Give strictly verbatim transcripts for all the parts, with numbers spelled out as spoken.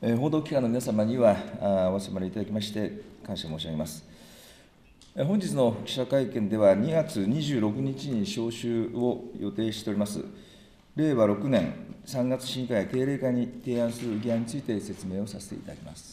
報道機関の皆様には、お集まりいただきまして、感謝申し上げます。本日の記者会見では、にがつにじゅうろくにちに召集を予定しております、れいわろくねんさんがつ審議会定例会に提案する議案について説明をさせていただきます。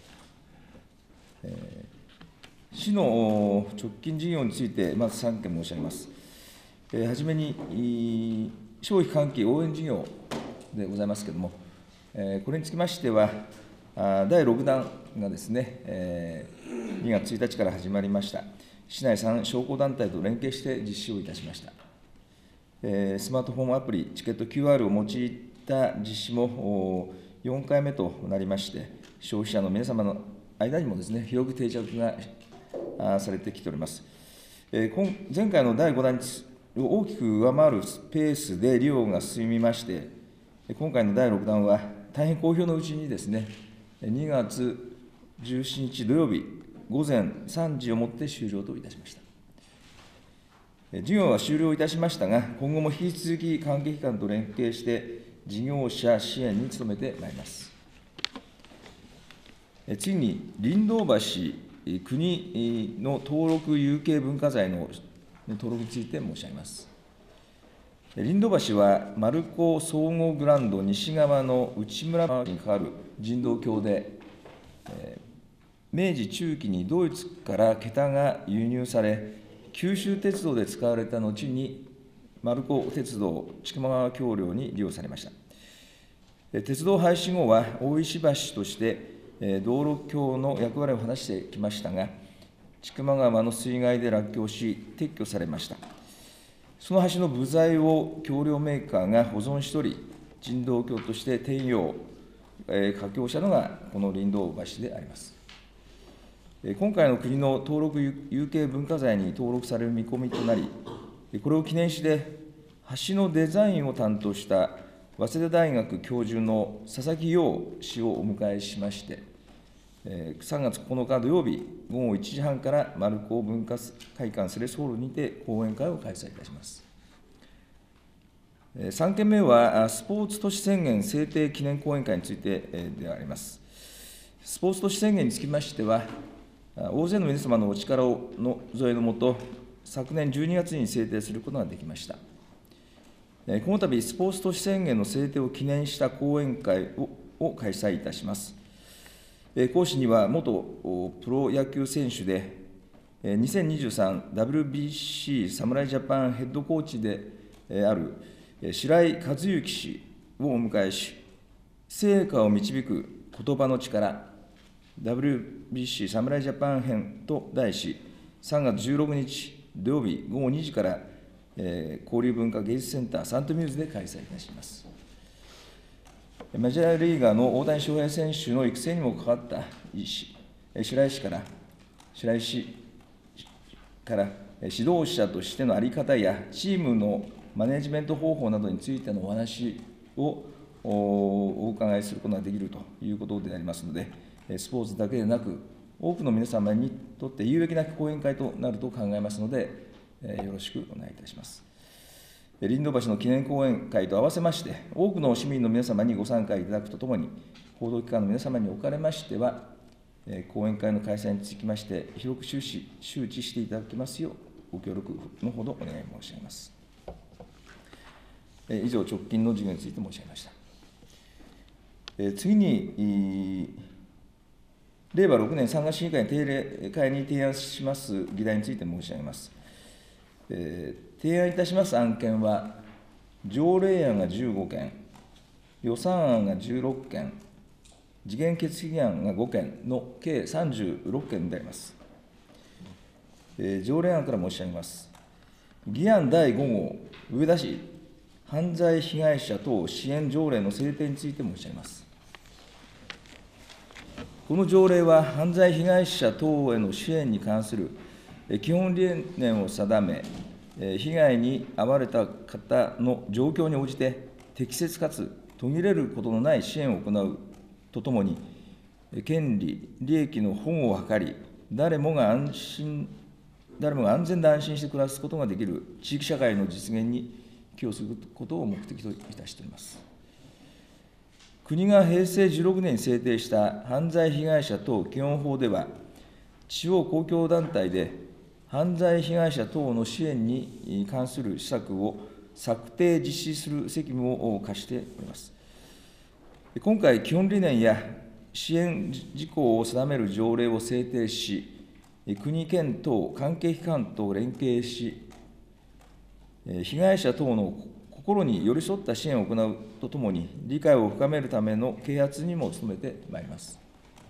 えー、市の直近事業について、まずさんけん申し上げます。えー、はじめに、消費喚起応援事業でございますけれども、これにつきましては、だいろくだんがですね、にがつついたちから始まりました。市内さん商工団体と連携して実施をいたしました。スマートフォンアプリ、チケット キューアール を用いた実施もよんかいめとなりまして、消費者の皆様の間にもですね、広く定着がされてきております。前回のだいごだんを大きく上回るペースで利用が進みまして、今回のだいろくだんは大変好評のうちにですね、にがつじゅうしちにち土曜日ごぜんさんじをもって終了といたしました。事業は終了いたしましたが、今後も引き続き関係機関と連携して、事業者支援に努めてまいります。次に、林道橋、国の登録有形文化財の登録について申し上げます。林道橋は、丸子総合グランド西側の内村にかかる人道橋で、えー、明治中期にドイツから桁が輸入され、九州鉄道で使われた後に、丸子鉄道千曲川橋梁に利用されました。鉄道廃止後は、大石橋として、えー、道路橋の役割を果たしてきましたが、千曲川の水害で落橋し、撤去されました。その橋の部材を橋梁メーカーが保存しており、人道橋として転用、えー、架橋したのがこの林道橋であります。今回の国の登録有形文化財に登録される見込みとなり、これを記念して、橋のデザインを担当した早稲田大学教授の佐々木陽氏をお迎えしまして、さんがつここのか土曜日ごごいちじはんから丸子文化会館セレソールにて講演会を開催いたします。さんけんめは、スポーツ都市宣言制定記念講演会についてであります。スポーツ都市宣言につきましては、大勢の皆様のお力の添えのもと、昨年じゅうにがつに制定することができました。この度、スポーツ都市宣言の制定を記念した講演会を開催いたします。講師には、元プロ野球選手で、にせんにじゅうさんダブリュービーシー 侍ジャパンヘッドコーチである白井和幸氏をお迎えし、成果を導く言葉の力、ダブリュービーシー 侍ジャパン編と題し、さんがつじゅうろくにち土曜日ごごにじから、えー、交流文化芸術センターサントミューズで開催いたします。メジャーリーガーの大谷翔平選手の育成にも関わった医師、白井氏から、白井氏から指導者としての在り方や、チームのマネジメント方法などについてのお話をお伺いすることができるということでありますので、スポーツだけでなく、多くの皆様にとって有益な講演会となると考えますので、よろしくお願いいたします。林道橋の記念講演会と合わせまして、多くの市民の皆様にご参加いただくとともに、報道機関の皆様におかれましては、講演会の開催につきまして、広く周知周知していただきますよう、ご協力のほどお願い申し上げます。以上、直近の事業について申し上げました。次に、れいわろくねんさんがつ審議会定例会に提案します議題について申し上げます。提案いたします案件は、条例案がじゅうごけん、予算案がじゅうろっけん、次元決議案がごけんの計さんじゅうろっけんであります。条例案から申し上げます。議案だいごごう、上田市犯罪被害者等支援条例の制定について申し上げます。この条例は、犯罪被害者等への支援に関する基本理念を定め、被害に遭われた方の状況に応じて、適切かつ途切れることのない支援を行うとともに、権利、利益の保護を図り、誰もが安心、誰もが安全で安心して暮らすことができる地域社会の実現に寄与することを目的といたしております。 国が平成じゅうろくねんに制定した犯罪被害者等基本法では、地方公共団体で犯罪被害者等の支援に関する施策を策定、実施する責務を課しております。今回、基本理念や支援事項を定める条例を制定し、国、県等関係機関と連携し、被害者等の心に寄り添った支援を行うとともに、理解を深めるための啓発にも努めてまいります。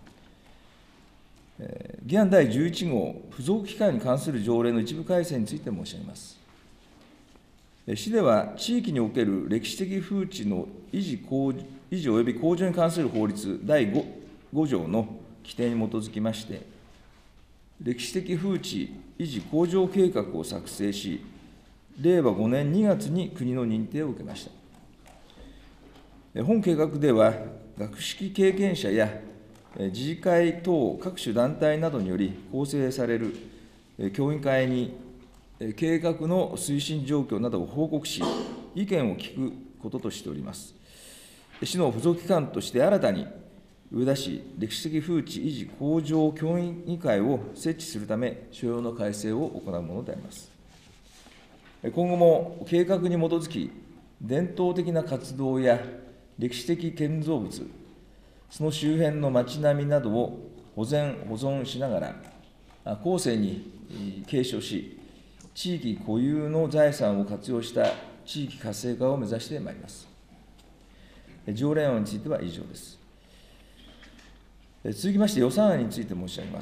議案だいじゅういち号、付属機関に関する条例の一部改正について申し上げます。市では、地域における歴史的風致の維持向維持及び向上に関する法律だいご条の規定に基づきまして、歴史的風致維持向上計画を作成し、れいわごねんにがつに国の認定を受けました。本計画では、学識経験者や自治会等各種団体などにより構成される協議会に計画の推進状況などを報告し、意見を聞くこととしております。市の付属機関として新たに上田市歴史的風致維持向上協議議会を設置するため、所要の改正を行うものであります。今後も計画に基づき、伝統的な活動や歴史的建造物、その周辺の街並みなどを保全・保存しながら、後世に継承し、地域固有の財産を活用した地域活性化を目指してまいります。条例案については以上です。続きまして、予算案について申し上げます。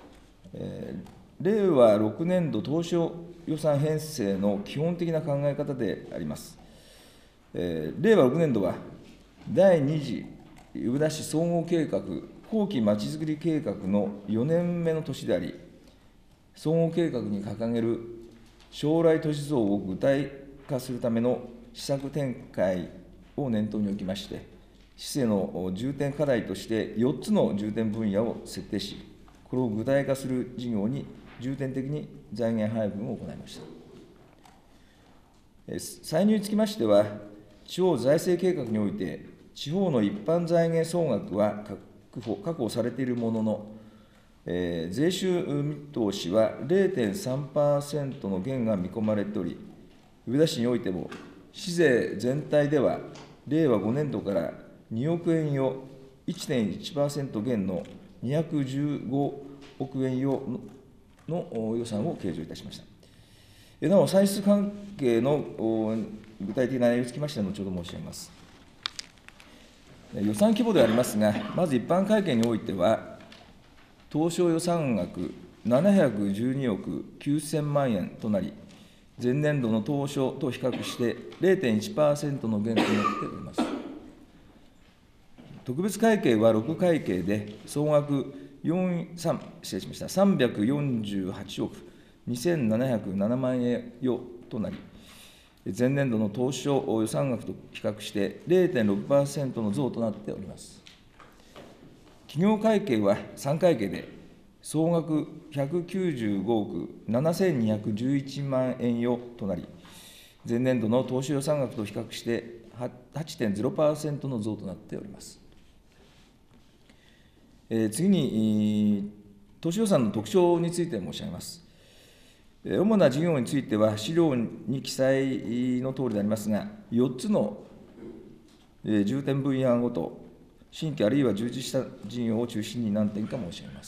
れいわろくねん度当初予算編成の基本的な考え方であります。れいわろくねん度は、だいに次上田市総合計画後期まちづくり計画のよねんめの年であり、総合計画に掲げる将来都市像を具体化するための施策展開を念頭におきまして、市政の重点課題としてよっつの重点分野を設定し、これを具体化する事業に重点的に財源配分を行いました。歳入につきましては、地方財政計画において、地方の一般財源総額は確保確保されているものの、えー、税収見通しは れいてんさんパーセント の減が見込まれており、上田市においても、市税全体では、れいわごねん度からにおくえん余 いってんいちパーセント 減のにひゃくじゅうごおくえん余の予算を計上いたしました。なお、歳出関係の具体的な内容につきましては、後ほど申し上げます。予算規模でありますが、まず一般会計においては、当初予算額ななひゃくじゅうにおくきゅうせんまんえんとなり、前年度の当初と比較して れいてんいちパーセント の減となっております。特別会計はろく会計で、総額よん、3失礼しました、さんびゃくよんじゅうはちおくにせんななひゃくななまんえん余となり、前年度の当初予算額と比較して れいてんろくパーセント の増となっております。企業会計はさん会計で、総額ひゃくきゅうじゅうごおくななせんにひゃくじゅういちまんえん余となり、前年度の当初予算額と比較して はちてんゼロパーセント の増となっております。えー、次に、当初予算の特徴について申し上げます。主な事業については、資料に記載のとおりでありますが、よっつの重点分野ごと、新規あるいは充実した事業を中心に何点か申し上げます。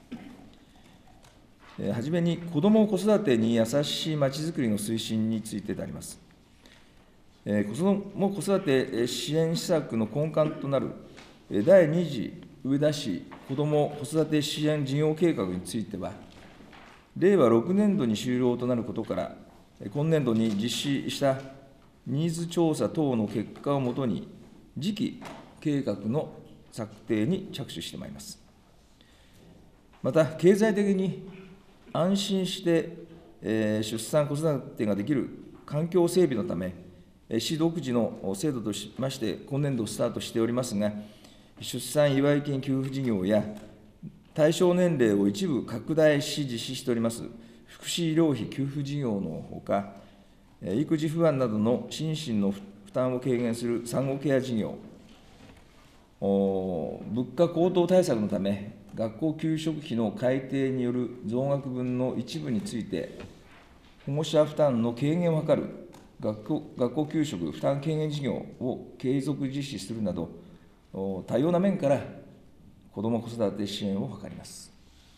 はじめに、子ども・子育てに優しいまちづくりの推進についてであります。子ども・子育て支援施策の根幹となるだいに次上田市子ども・子育て支援事業計画については、れいわろくねん度に終了となることから、今年度に実施したニーズ調査等の結果をもとに、次期計画の策定に着手してまいります。また、経済的に安心して、えー、出産・子育てができる環境整備のため、市独自の制度としまして、今年度スタートしておりますが、出産祝い金給付事業や、対象年齢を一部拡大し実施しております福祉医療費給付事業のほか、育児不安などの心身の負担を軽減する産後ケア事業、 物価高騰対策のため、学校給食費の改定による増額分の一部について、保護者負担の軽減を図る学校学校給食負担軽減事業を継続実施するなど、多様な面から子ども・子育て支援を図ります。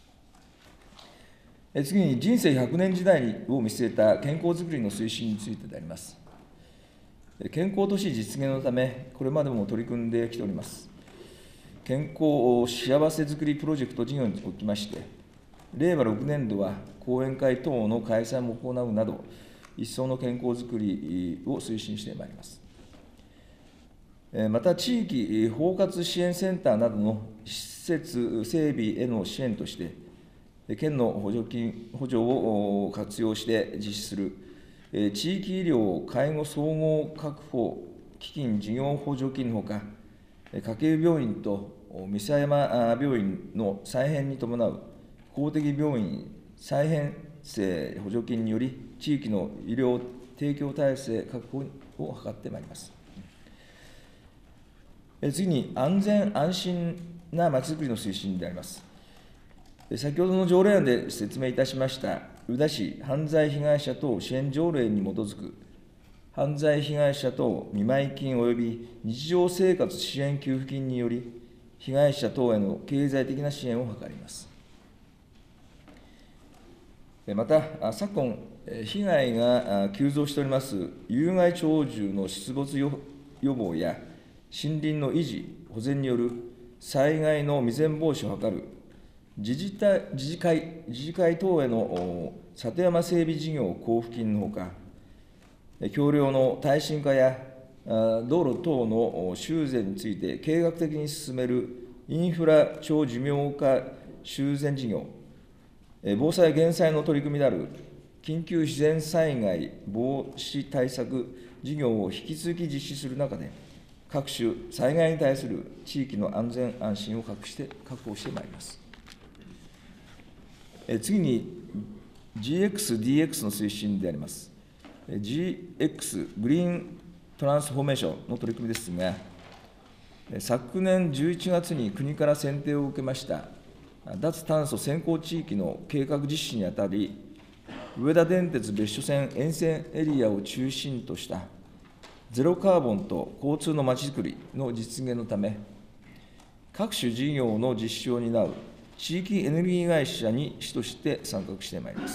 次に、人生ひゃくねん時代を見据えた健康づくりの推進についてであります。健康都市実現のため、これまでも取り組んできております。健康幸せづくりプロジェクト事業におきまして、れいわろくねん度は講演会等の開催も行うなど、一層の健康づくりを推進してまいります。また、地域包括支援センターなどの施設整備への支援として、県の補助金、補助を活用して実施する地域医療介護総合確保基金事業補助金のほか、家計病院と三佐山病院の再編に伴う公的病院再編成補助金により、地域の医療提供体制確保を図ってまいります。次に、安全安心なまちづくりの推進であります。先ほどの条例案で説明いたしました宇陀市犯罪被害者等支援条例に基づく犯罪被害者等見舞金及び日常生活支援給付金により、被害者等への経済的な支援を図ります。また、昨今、被害が急増しております有害鳥獣の出没予防や森林の維持・保全による災害の未然防止を図る自治体自治会自治会等への里山整備事業交付金のほか、橋梁の耐震化や道路等の修繕について計画的に進めるインフラ長寿命化修繕事業、防災・減災の取り組みである緊急自然災害防止対策事業を引き続き実施する中で、各種災害に対する地域の安全安心を確保して確保してまいります。次に ジーエックス、ディーエックス の推進であります。ジーエックス、グリーントランスフォーメーションの取り組みですが、昨年じゅういちがつに国から選定を受けました脱炭素先行地域の計画実施にあたり、上田電鉄別所線沿線エリアを中心としたゼロカーボンと交通のまちづくりの実現のため、各種事業の実施を担う地域エネルギー会社に主として参画してまいります。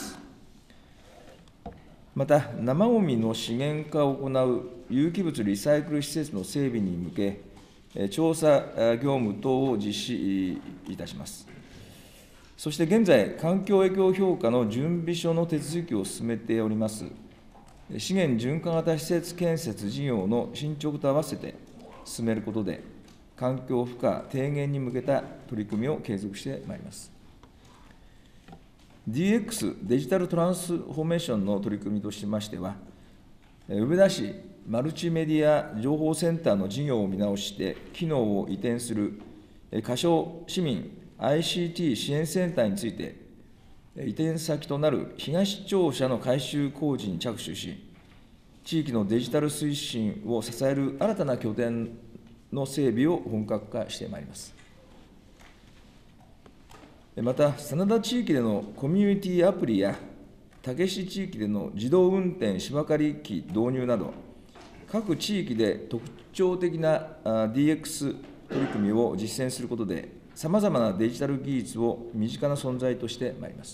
また、生ごみの資源化を行う有機物リサイクル施設の整備に向け、調査業務等を実施いたします。そして現在、環境影響評価の準備書の手続きを進めております、資源循環型施設建設事業の進捗と合わせて進めることで、環境負荷低減に向けた取り組みを継続してまいります。ディーエックス、デジタルトランスフォーメーションの取り組みとしましては、上田市マルチメディア情報センターの事業を見直して、機能を移転する仮称市民 アイシーティー 支援センターについて、移転先となる東庁舎の改修工事に着手し、地域のデジタル推進を支える新たな拠点の整備を本格化してまいります。また、真田地域でのコミュニティアプリや、武市地域での自動運転芝刈り機導入など、各地域で特徴的な ディーエックス 取り組みを実践することで、さまざまなデジタル技術を身近な存在としてまいります。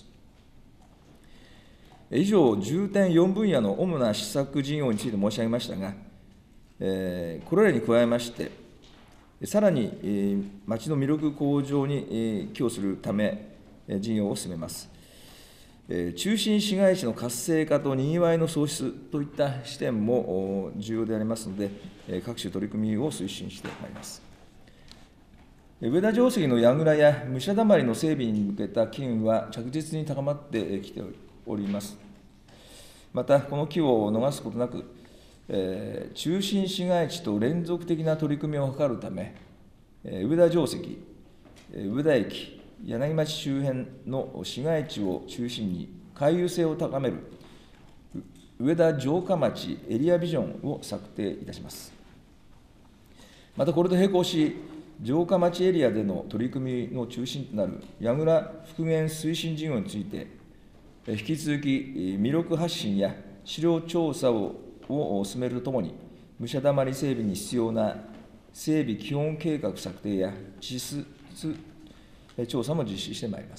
以上、重点よん分野の主な施策事業について申し上げましたが、えー、これらに加えまして、さらに、えー、町の魅力向上に、えー、寄与するため、えー、事業を進めます。えー、中心市街地の活性化とにぎわいの創出といった視点も重要でありますので、えー、各種取り組みを推進してまいります。上田城跡の櫓や武者だまりの整備に向けた機運は着実に高まってきております。また、この機を逃すことなく、えー、中心市街地と連続的な取り組みを図るため、えー、上田城跡、上田駅、柳町周辺の市街地を中心に回遊性を高める上田城下町エリアビジョンを策定いたします。また、これと並行し、 城下町エリアでの取り組みの中心となる櫓復元推進事業について、引き続き魅力発信や資料調査をを進めるとともに、武者溜整備に必要な整備基本計画策定や地質調査も実施してまいります。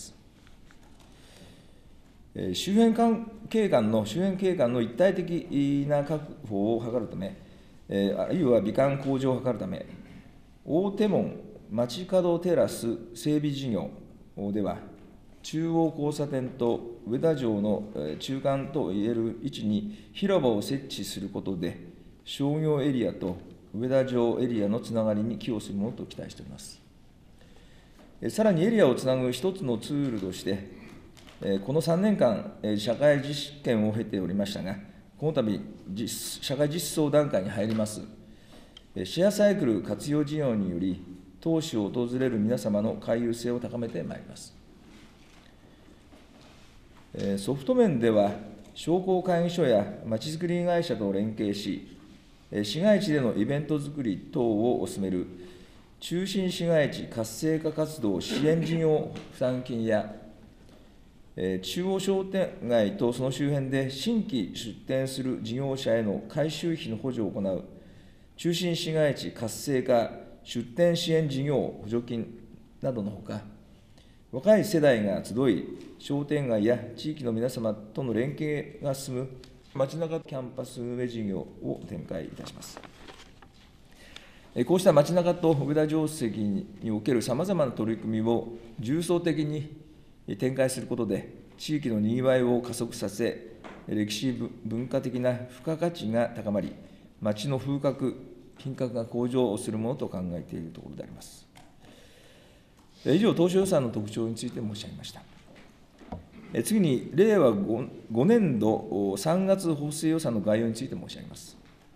周辺景観の、周辺景観の一体的な確保を図るため、あるいは美観向上を図るため、大手門街角テラス整備事業では、中央交差点と上田城の中間といえる位置に広場を設置することで、商業エリアと上田城エリアのつながりに寄与するものと期待しております。さらにエリアをつなぐ一つのツールとして、このさんねんかん、社会実験を経ておりましたが、この度、社会実装段階に入ります、シェアサイクル活用事業により、当市を訪れる皆様の回遊性を高めてまいります。ソフト面では、商工会議所やまちづくり会社と連携し、市街地でのイベントづくり等を進める中心市街地活性化活動支援事業負担金や、中央商店街とその周辺で新規出店する事業者への改修費の補助を行う中心市街地活性化出店支援事業補助金などのほか、若い世代が集い、商店街や地域の皆様との連携が進む街中キャンパス運営事業を展開いたします。こうした街中と上田城跡におけるさまざまな取り組みを重層的に展開することで、地域のにぎわいを加速させ、歴史文化的な付加価値が高まり、街の風格、品格が向上するものと考えているところであります。以上、当初予算の特徴について申し上げました。次に、れいわごねんどさんがつ補正予算の概要について申し上げます。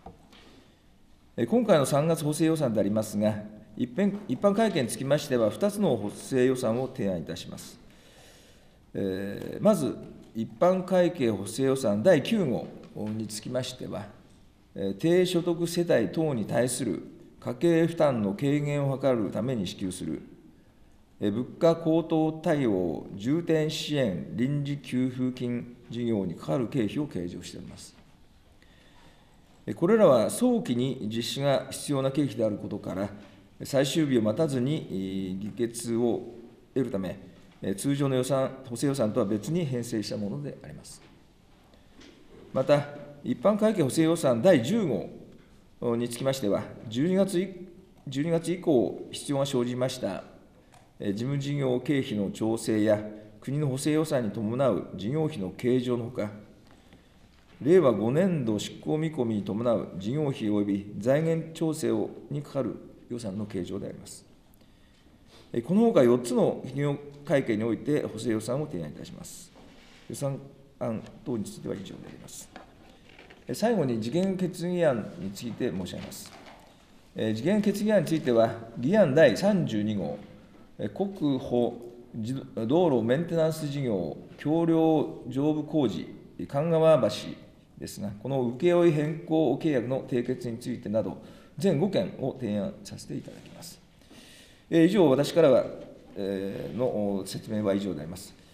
今回のさんがつ補正予算でありますが、一般会計につきましては、ふたつの補正予算を提案いたします。えー、まず、一般会計補正予算だいきゅうごうにつきましては、低所得世帯等に対する家計負担の軽減を図るために支給する、物価高騰対応重点支援臨時給付金事業にかかる経費を計上しております。これらは早期に実施が必要な経費であることから、最終日を待たずに議決を得るため、通常の予算、補正予算とは別に編成したものであります。また、一般会計補正予算だいじゅうごうにつきましては、じゅうにがつ以降、必要が生じました事務事業経費の調整や、国の補正予算に伴う事業費の計上のほか、れいわごねんど執行見込みに伴う事業費及び財源調整にかかる予算の計上であります。このほかよっつの事業会計において補正予算を提案いたします。予算案等については以上であります。最後に次元決議案について申し上げます。次元決議案については、議案だいさんじゅうにごう、国保道路メンテナンス事業橋梁上部工事神川橋ですが、この請負変更契約の締結についてなど、全ごけんを提案させていただきます。以上、私からはの説明は以上であります。